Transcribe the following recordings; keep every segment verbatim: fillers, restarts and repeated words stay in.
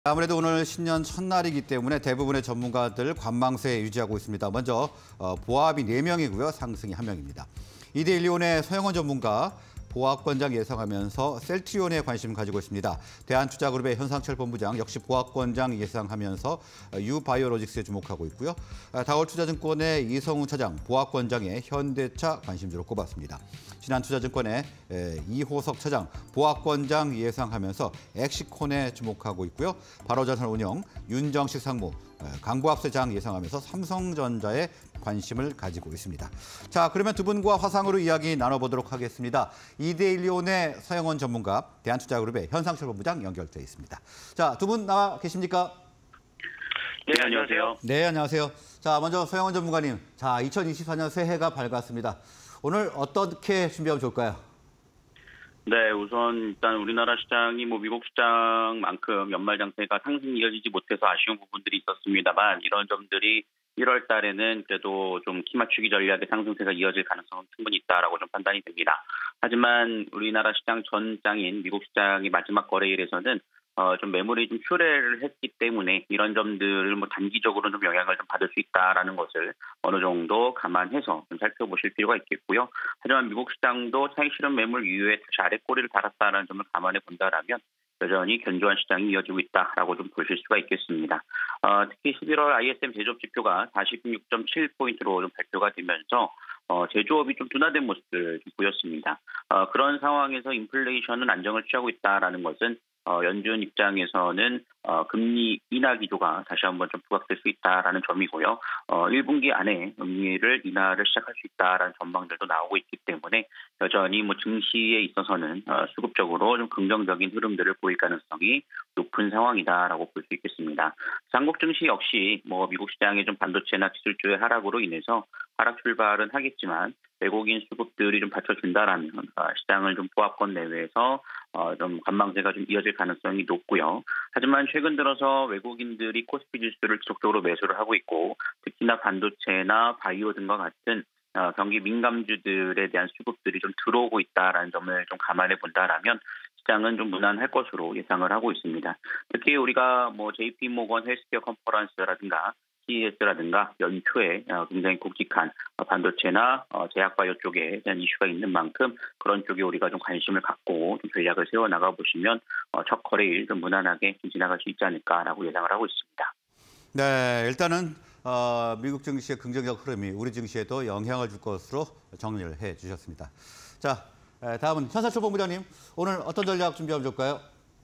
아무래도 오늘 신년 첫날이기 때문에 대부분의 전문가들 관망세 유지하고 있습니다. 먼저 어, 보합이 네 명이고요. 상승이 한 명입니다. 이데일리온의 서영원 전문가, 보합권장 예상하면서 셀트리온에 관심 가지고 있습니다. 대한투자그룹의 현상철 본부장 역시 보합권장 예상하면서 유바이오로직스에 주목하고 있고요. 다올투자증권의 이성우 차장, 보합권장의 현대차 관심주로 꼽았습니다. 신한투자증권의 이호석 차장, 보합권장 예상하면서 엑시콘에 주목하고 있고요. 바로전선 운영 윤정식 상무, 강보합세장 예상하면서 삼성전자에 관심을 가지고 있습니다. 자, 그러면 두 분과 화상으로 이야기 나눠보도록 하겠습니다. 이데일리온의 서영원 전문가, 대한투자그룹의 현상철 본부장 연결돼 있습니다. 자, 두 분 나와 계십니까? 네, 안녕하세요. 네, 안녕하세요. 자, 먼저 서영원 전문가님, 자, 이천이십사 년 새해가 밝았습니다. 오늘 어떻게 준비하면 좋을까요? 네, 우선 일단 우리나라 시장이 뭐 미국 시장만큼 연말 장세가 상승이 이어지지 못해서 아쉬운 부분들이 있었습니다만, 이런 점들이 일월 달에는 그래도 좀 키맞추기 전략의 상승세가 이어질 가능성은 충분히 있다라고 좀 판단이 됩니다. 하지만 우리나라 시장 전장인 미국 시장의 마지막 거래일에서는 어, 좀 매물이 좀 출회를 했기 때문에 이런 점들을 뭐 단기적으로 좀 영향을 좀 받을 수 있다라는 것을 어느 정도 감안해서 좀 살펴보실 필요가 있겠고요. 하지만 미국 시장도 차익 실현 매물 이후에 다시 아랫꼬리를 달았다는 점을 감안해 본다라면 여전히 견조한 시장이 이어지고 있다라고 좀 보실 수가 있겠습니다. 어, 특히 십일월 아이에스엠 제조업 지표가 사십육 점 칠 포인트로 좀 발표가 되면서 어, 제조업이 좀 둔화된 모습을 좀 보였습니다. 어, 그런 상황에서 인플레이션은 안정을 취하고 있다라는 것은 어, 연준 입장에서는 어, 금리 인하 기조가 다시 한번 좀 부각될 수 있다라는 점이고요. 어, 일 분기 안에 금리를 인하를 시작할 수 있다라는 전망들도 나오고 있기 때문에 여전히 뭐 증시에 있어서는 어, 수급적으로 좀 긍정적인 흐름들을 보일 가능성이 높은 상황이다라고 볼 수 있겠습니다. 한국 증시 역시 뭐 미국 시장의 좀 반도체나 기술주의 하락으로 인해서 하락 출발은 하겠지만 외국인 수급들이 좀 받쳐준다라면 어, 시장을 좀 보합권 내외에서 어, 좀 관망세가 좀 이어질 가능성이 높고요. 하지만 최근 들어서 외국인들이 코스피 지수를 지속적으로 매수를 하고 있고, 특히나 반도체나 바이오 등과 같은 어, 경기 민감주들에 대한 수급들이 좀 들어오고 있다라는 점을 좀 감안해 본다라면 시장은 좀 무난할 것으로 예상을 하고 있습니다. 특히 우리가 뭐 제이피모건 헬스케어 컨퍼런스라든가 씨이에스라든가 연초에 굉장히 굵직한 반도체나 제약바이오 쪽에 대한 이슈가 있는 만큼 그런 쪽에 우리가 좀 관심을 갖고 좀 전략을 세워나가 보시면 첫 거래일 좀 무난하게 좀 지나갈 수 있지 않을까라고 예상을 하고 있습니다. 네, 일단은 어, 미국 증시의 긍정적 흐름이 우리 증시에도 영향을 줄 것으로 정리를 해 주셨습니다. 자, 다음은 현상철 본부장님, 오늘 어떤 전략 준비하면 좋을까요?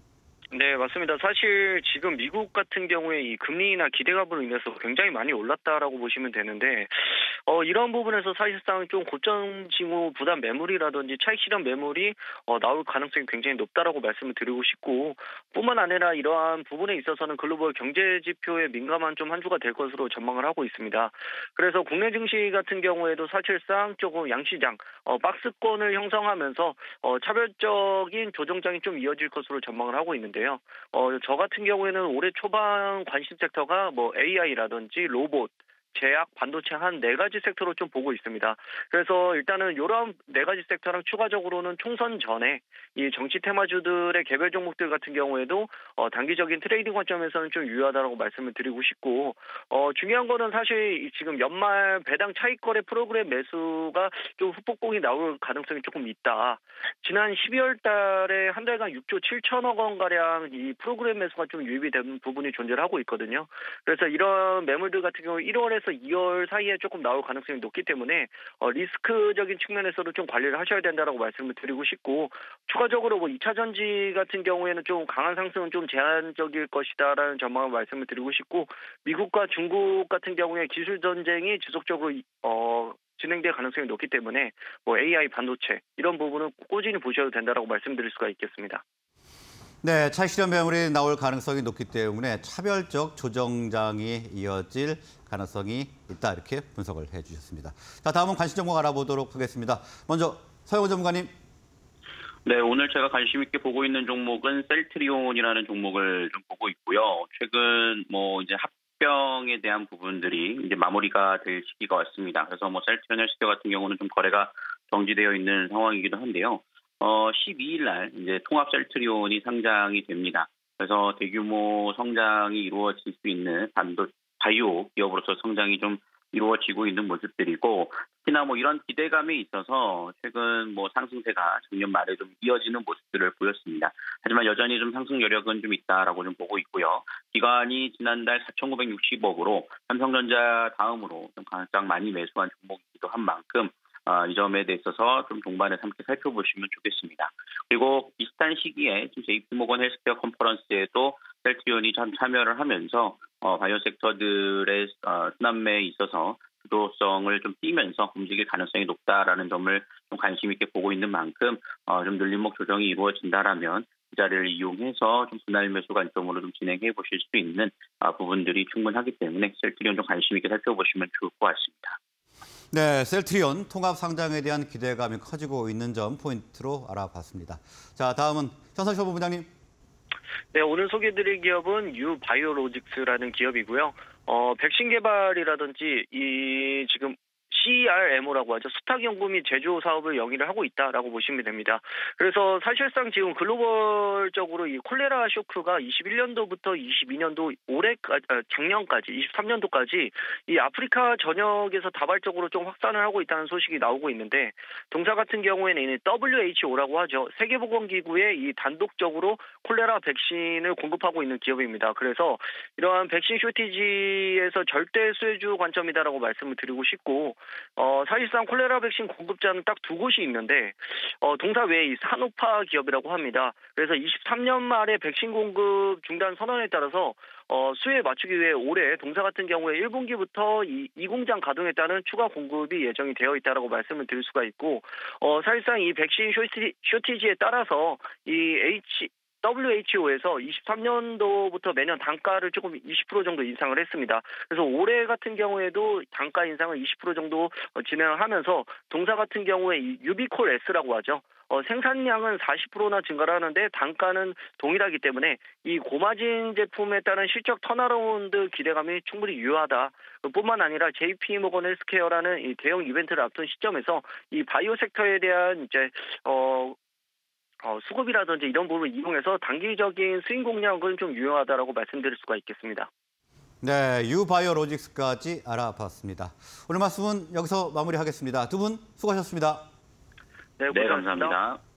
네, 맞습니다. 사실 지금 미국 같은 경우에 이 금리나 기대감으로 인해서 굉장히 많이 올랐다라고 보시면 되는데, 어, 이런 부분에서 사실상 좀 고점 징후 부담 매물이라든지 차익 실현 매물이 어, 나올 가능성이 굉장히 높다라고 말씀을 드리고 싶고, 뿐만 아니라 이러한 부분에 있어서는 글로벌 경제 지표에 민감한 좀 한 주가 될 것으로 전망을 하고 있습니다. 그래서 국내 증시 같은 경우에도 사실상 조금 양시장, 어, 박스권을 형성하면서 어, 차별적인 조정장이 좀 이어질 것으로 전망을 하고 있는데. 어, 저 같은 경우에는 올해 초반 관심 섹터가 뭐 에이아이라든지 로봇, 제약, 반도체 한 네 가지 섹터로 좀 보고 있습니다. 그래서 일단은 이런 네 가지 섹터랑 추가적으로는 총선 전에 이 정치 테마주들의 개별 종목들 같은 경우에도 어, 단기적인 트레이딩 관점에서는 좀 유효하다고 말씀을 드리고 싶고, 어, 중요한 거는 사실 지금 연말 배당 차익 거래 프로그램 매수가 좀 후폭풍이 나올 가능성이 조금 있다. 지난 십이월 달에 한 달간 육조 칠천억 원 가량 이 프로그램 매수가 좀 유입이 된 부분이 존재를 하고 있거든요. 그래서 이런 매물들 같은 경우 일월에서 이월 사이에 조금 나올 가능성이 높기 때문에 어, 리스크적인 측면에서도 좀 관리를 하셔야 된다라고 말씀을 드리고 싶고, 추가적으로 뭐 이 차 전지 같은 경우에는 좀 강한 상승은 좀 제한적일 것이다라는 전망을 말씀을 드리고 싶고, 미국과 중국 같은 경우에 기술 전쟁이 지속적으로 어, 진행될 가능성이 높기 때문에 뭐 에이아이, 반도체 이런 부분은 꾸준히 보셔도 된다라고 말씀드릴 수가 있겠습니다. 네, 차익 실현 매물이 나올 가능성이 높기 때문에 차별적 조정장이 이어질 가능성이 있다, 이렇게 분석을 해주셨습니다. 자, 다음은 관심 종목 알아보도록 하겠습니다. 먼저 서영원 전문가님. 네, 오늘 제가 관심 있게 보고 있는 종목은 셀트리온이라는 종목을 좀 보고 있고요. 최근 뭐 이제 합병에 대한 부분들이 이제 마무리가 될 시기가 왔습니다. 그래서 뭐 셀트리온 헬스케어 같은 경우는 좀 거래가 정지되어 있는 상황이기도 한데요. 어, 십이 일 날 이제 통합 셀트리온이 상장이 됩니다. 그래서 대규모 성장이 이루어질 수 있는 반도 바이오 기업으로서 성장이 좀 이루어지고 있는 모습들이고, 특히나 뭐 이런 기대감에 있어서 최근 뭐 상승세가 작년 말에 좀 이어지는 모습들을 보였습니다. 하지만 여전히 좀 상승 여력은 좀 있다라고 좀 보고 있고요. 기관이 지난달 사천구백육십억으로 삼성전자 다음으로 좀 가장 많이 매수한 종목이기도 한 만큼 어, 이 점에 대해서 좀 동반해서 함께 살펴보시면 좋겠습니다. 그리고 비슷한 시기에 제이피모건 헬스케어 컨퍼런스에도 셀트리온이 참 참여를 하면서 어, 바이오 섹터들의 어, 순환매에 있어서 주도성을 좀 띄면서 움직일 가능성이 높다라는 점을 좀 관심 있게 보고 있는 만큼 어, 좀 늘림목 조정이 이루어진다라면 그 자리를 이용해서 좀 분할 매수 관점으로 좀 진행해 보실 수 있는 어, 부분들이 충분하기 때문에 셀트리온 좀 관심 있게 살펴보시면 좋을 것 같습니다. 네, 셀트리온 통합 상장에 대한 기대감이 커지고 있는 점 포인트로 알아봤습니다. 자, 다음은 현상철 본부장님. 네, 오늘 소개해드릴 기업은 유바이오로직스라는 기업이고요. 어, 백신 개발이라든지 이 지금 씨알엠오라고 하죠. 수탁연구 및 제조 사업을 영위를 하고 있다라고 보시면 됩니다. 그래서 사실상 지금 글로벌적으로 이 콜레라 쇼크가 이십일년도부터 이십이년도 올해까지, 작년까지, 이십삼년도까지 이 아프리카 전역에서 다발적으로 좀 확산을 하고 있다는 소식이 나오고 있는데, 동사 같은 경우에는 더블유에이치오라고 하죠. 세계보건기구에 이 단독적으로 콜레라 백신을 공급하고 있는 기업입니다. 그래서 이러한 백신 쇼티지에서 절대 수혜주 관점이다라고 말씀을 드리고 싶고, 어, 사실상 콜레라 백신 공급자는 딱 두 곳이 있는데, 어, 동사 외에 이 산오파 기업이라고 합니다. 그래서 이십삼년 말에 백신 공급 중단 선언에 따라서 어, 수요에 맞추기 위해 올해 동사 같은 경우에 일분기부터 이, 이 공장 가동에 따른 추가 공급이 예정이 되어 있다라고 말씀을 드릴 수가 있고, 어, 사실상 이 백신 쇼티, 쇼티지에 따라서 이 H 더블유에이치오에서 이십삼년도부터 매년 단가를 조금 이십 퍼센트 정도 인상을 했습니다. 그래서 올해 같은 경우에도 단가 인상을 이십 퍼센트 정도 진행을 하면서 동사 같은 경우에 이 유비콜 S라고 하죠. 어, 생산량은 사십 퍼센트나 증가를 하는데 단가는 동일하기 때문에 이 고마진 제품에 따른 실적 턴어라운드 기대감이 충분히 유효하다. 뿐만 아니라 제이피모건 헬스케어라는 이 대형 이벤트를 앞둔 시점에서 이 바이오 섹터에 대한 이제 어 어, 수급이라든지 이런 부분을 이용해서 단기적인 수익 공략은 좀 유효하다라고 말씀드릴 수가 있겠습니다. 네, 유바이오로직스까지 알아봤습니다. 오늘 말씀은 여기서 마무리하겠습니다. 두 분 수고하셨습니다. 네, 네, 감사합니다.